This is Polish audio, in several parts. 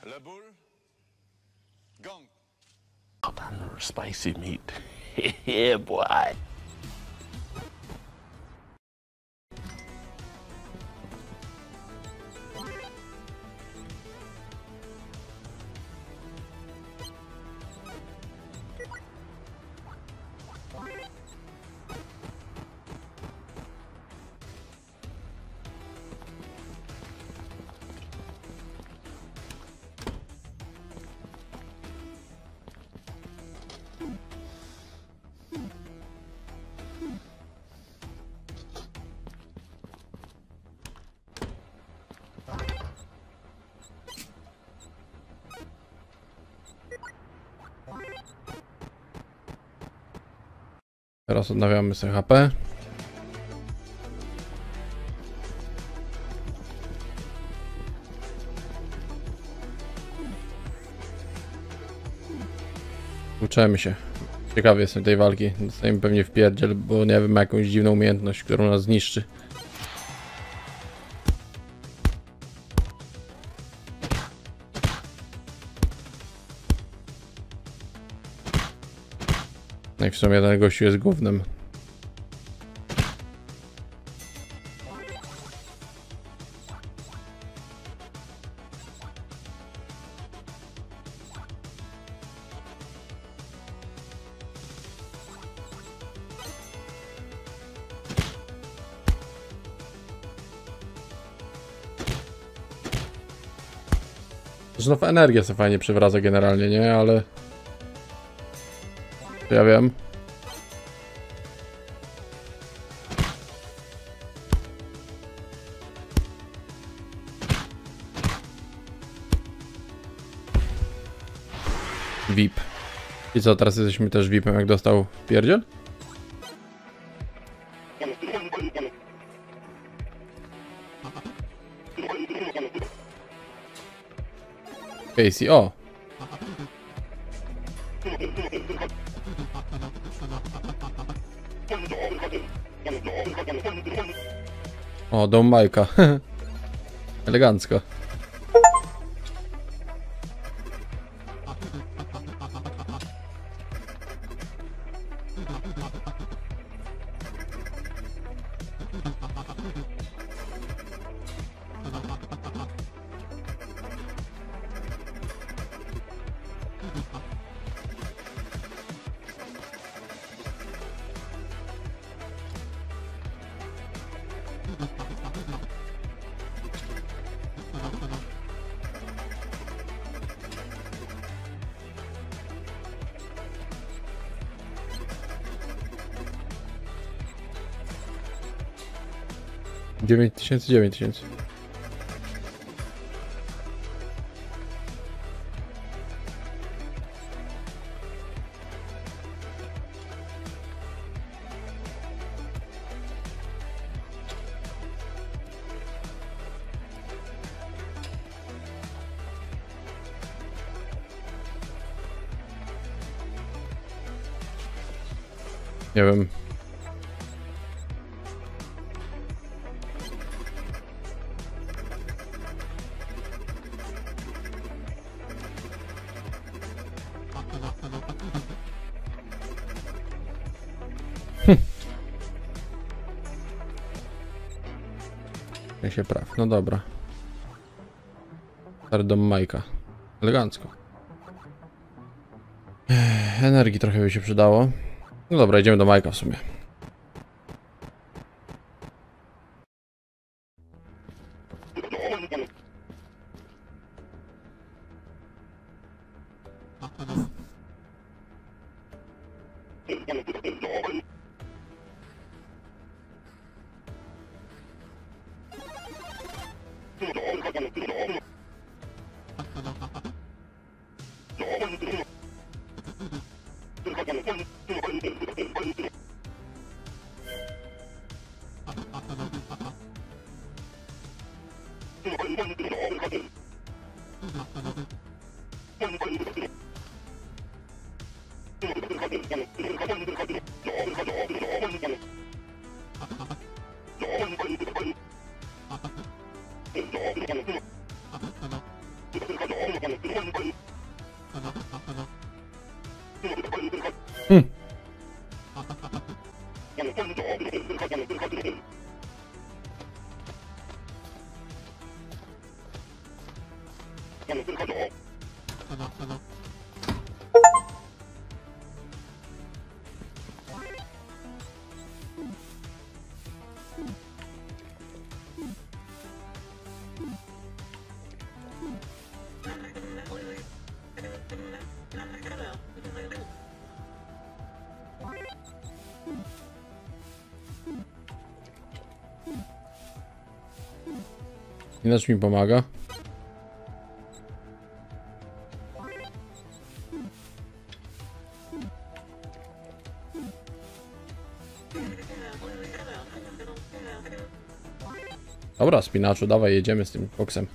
La boule. Gong. Spicy meat. Yeah, boy. Teraz odnawiamy sobie HP. Uczymy się. Ciekawy jestem tej walki. Dostajemy pewnie w pierdziel, bo nie wiem, ma jakąś dziwną umiejętność, którą nas zniszczy. No i w sumie ten gościu jest gównem. Znów energia sobie fajnie przywraca generalnie, nie? Ale... to ja wiem. VIP. I co, teraz jesteśmy też VIP-em, jak dostał pierdziel? Casey, o! O, dom Majka. Elegancko. Dziewięć tysięcy. Nie wiem. Ja się praw. No dobra. Stary dom Majka. Elegancko. Energii trochę by się przydało. No dobra, idziemy do Majka w sumie. Inacz mi pomaga. Dobra, spinaczu, dawaj, jedziemy z tym koksem.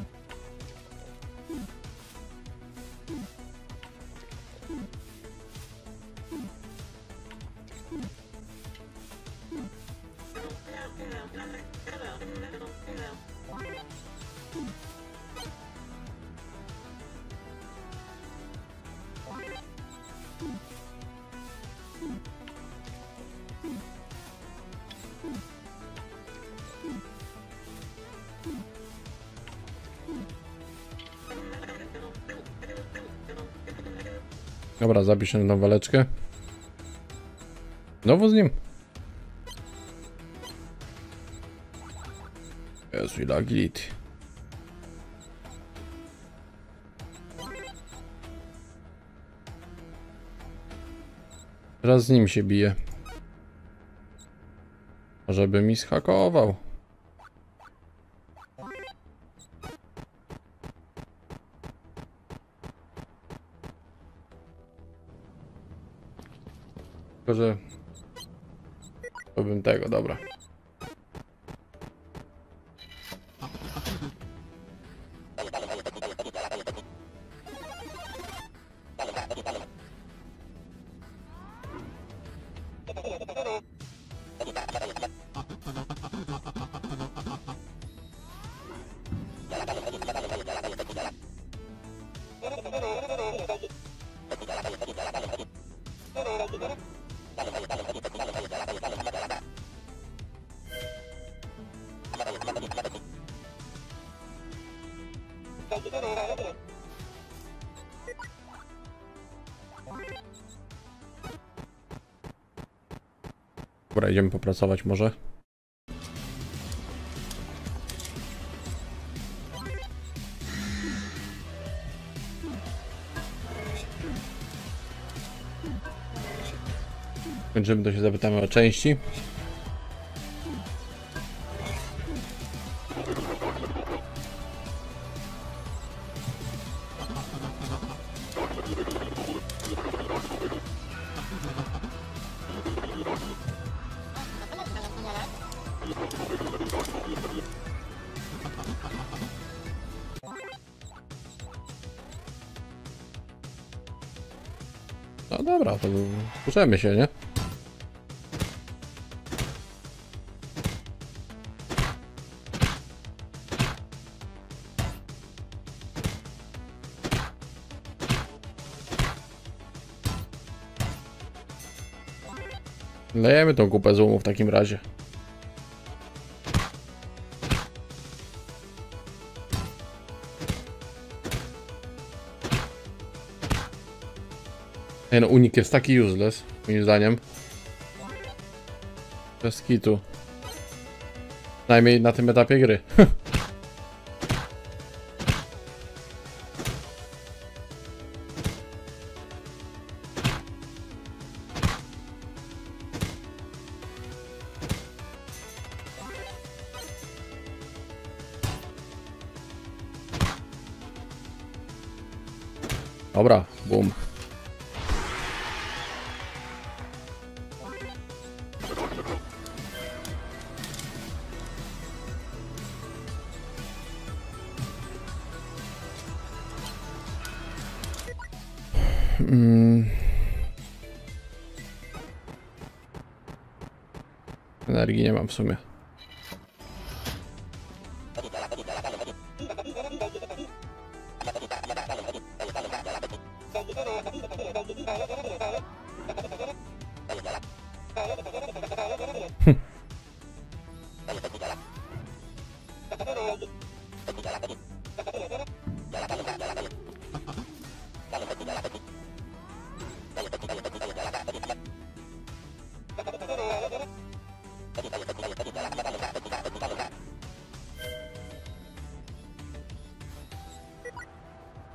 Dobra, zapiszę tą waleczkę. Znowu z nim. Jezu, ile agility. Teraz z nim się bije. Żeby mi schakował. Tylko, że... To bym tego, dobra. Dobra, idziemy popracować może. Kończymy, to się zapytamy o części. No dobra, to puszczemy się, nie? Lejemy tą kupę złomu w takim razie. Ej, no unik jest taki useless, moim zdaniem. Bez kitu. Przynajmniej na tym etapie gry. Dobra, boom. Energii nie mam w sumie.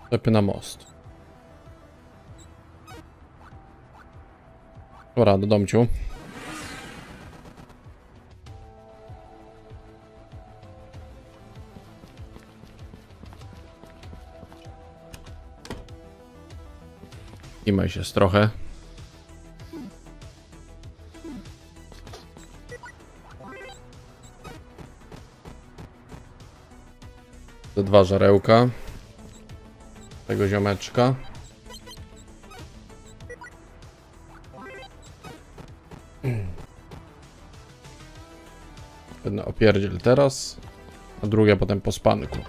Czepy na most. Dobra, do domciu. Imaj się trochę. Te 2 żarełka. Tego ziomeczka. Jedno opierdziel teraz, a drugie potem po spanku.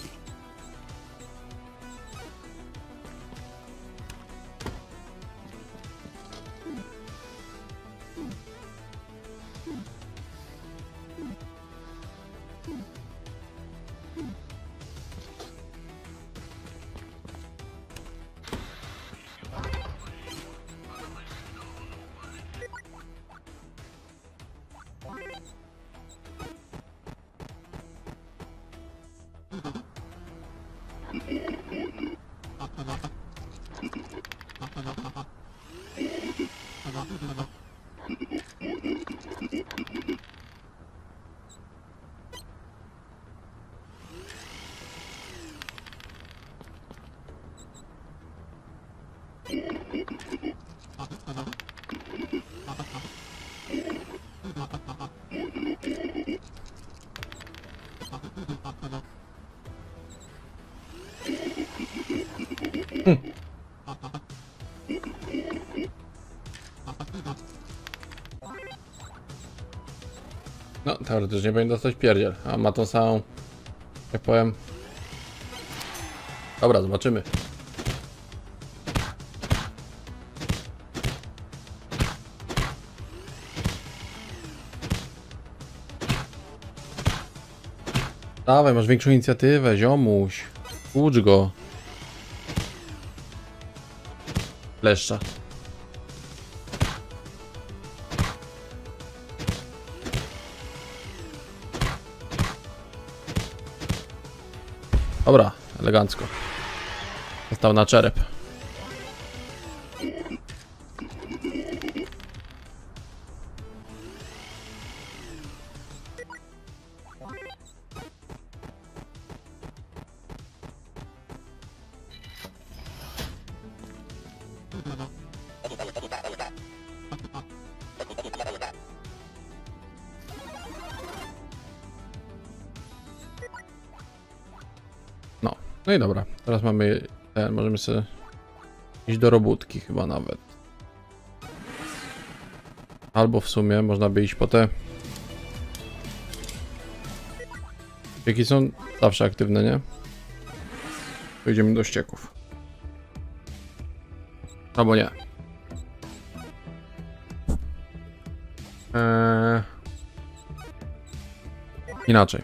No, teoretycznie powinien dostać pierdziel, a ma tą samą, jak powiem. Dobra, zobaczymy. Dawaj, masz większą inicjatywę, ziomuś. Ucz go. Leszcza. Dobra, elegancko. Został na czerep. No i dobra, teraz mamy ten, możemy sobie iść do robótki chyba nawet. Albo w sumie można by iść po te... Ścieki są zawsze aktywne, nie? Pójdziemy do ścieków. Albo nie. Inaczej.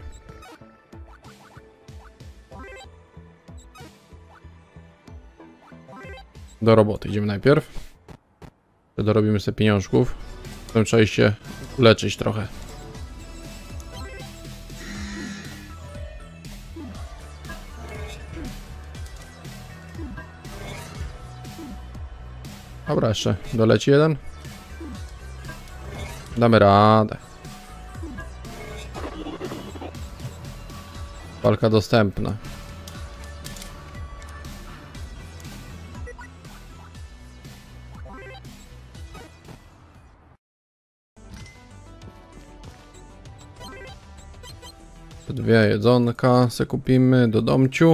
Do roboty idziemy najpierw. Dorobimy sobie pieniążków. Potem trzeba się leczyć trochę. Dobra, jeszcze doleci jeden. Damy radę. Walka dostępna. Dwie jedzonka se kupimy do domciu.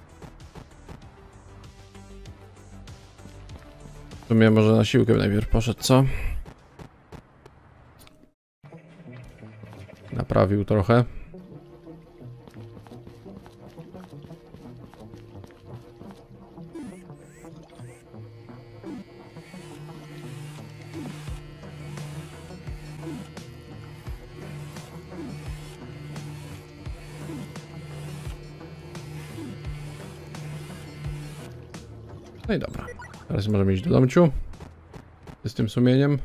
W sumie może na siłkę najpierw poszedł, co? Naprawił trochę. No i dobra. Teraz możemy iść do domciu. Z tym sumieniem.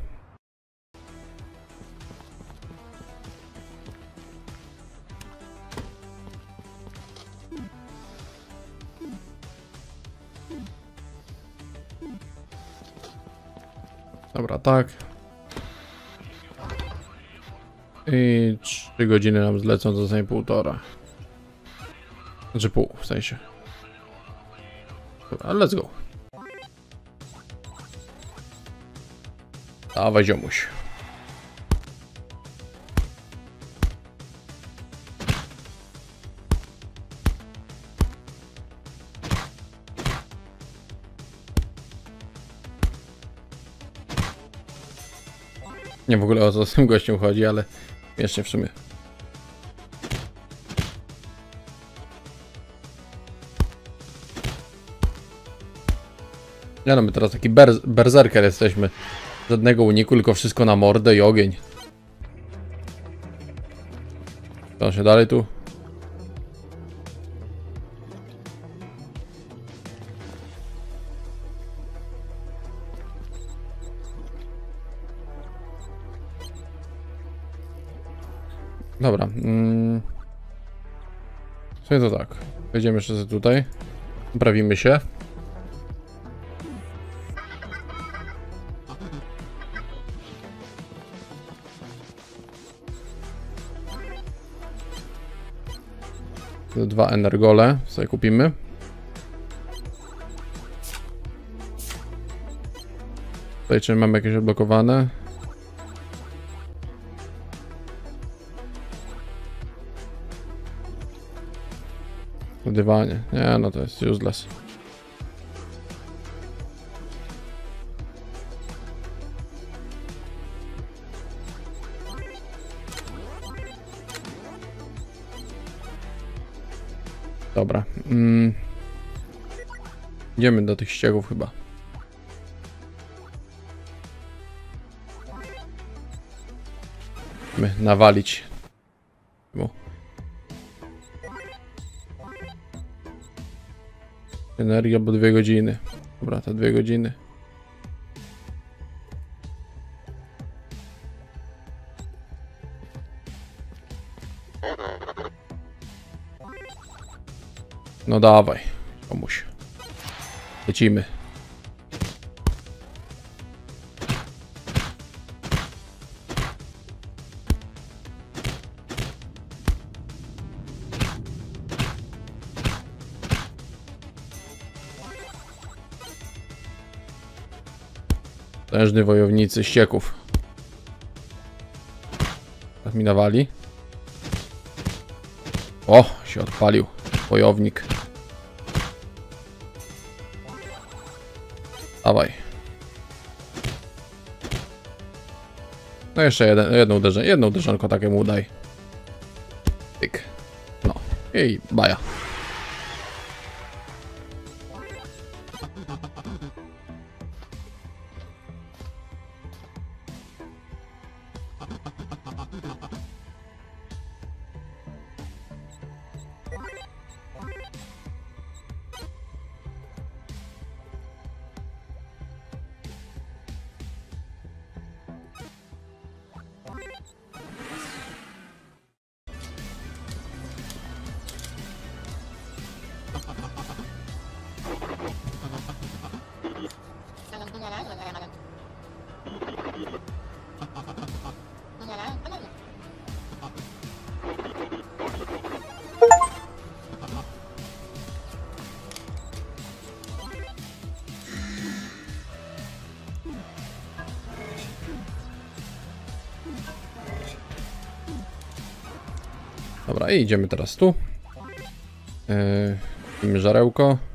Dobra, tak. I 3 godziny nam zlecą, to zostanie 1,5. Znaczy pół, w sensie. Dobra, let's go. Dawaj, ziomuś. Nie w ogóle o co z tym gościem chodzi, ale jeszcze w sumie. Ja no, my teraz taki berserker jesteśmy. Żadnego uniku, tylko wszystko na mordę i ogień. Co się dalej tu? Dobra. Co to tak? Wejdziemy jeszcze sobie tutaj. Poprawimy się. Te 2 energole sobie kupimy. Tutaj czy mamy jakieś odblokowane? Dywanie. Nie, no to jest useless. Dobra. Idziemy do tych ściegów chyba. Nawalić. Energia, bo 2 godziny. Dobra, to 2 godziny. No dawaj, komuś. Lecimy. Potężni wojownicy ścieków. Tak mi nawali. O, się odpalił. Wojownik. Dawaj. No jeszcze jedno uderzenie. Jedno uderzonko takiemu udaj. Tyk. No. I baja. Dobra, i idziemy teraz tu. Kupimy żarełko.